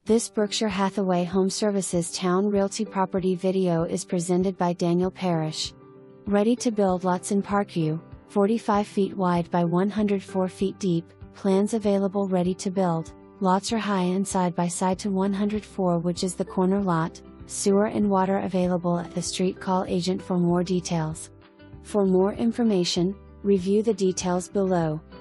This Berkshire Hathaway Home Services Towne Realty property video is presented by Daniel.parrish. Ready to build lots in Parkview, 45 feet wide by 104 feet deep, plans available ready to build. Lots are high and side by side to 104, which is the corner lot. Sewer and water available at the street. Call agent for more details. For more information, review the details below.